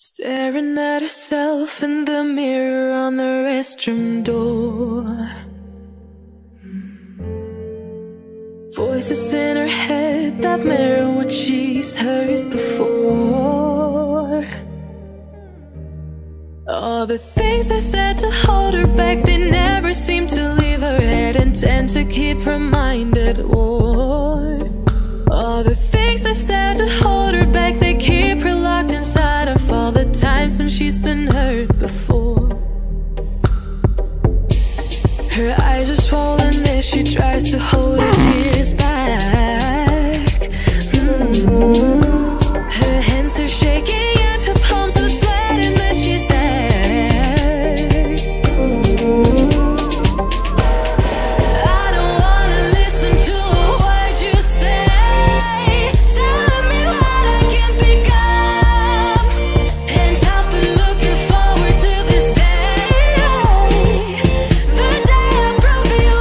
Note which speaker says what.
Speaker 1: Staring at herself in the mirror on the restroom door. Voices in her head that mirror what she's heard before. All the things they said to hold her back, they never seem to leave her head and tend to keep her mind at war. All the things they said to hold her back, they keep her locked inside of all the times when she's been hurt before. Her eyes are swollen as she tries to hold her tears back. Her hands are shaking and her palms are sweating as she says, I don't wanna listen to a word you say, telling me what I can become. And I've been looking forward to this day, the day I prove you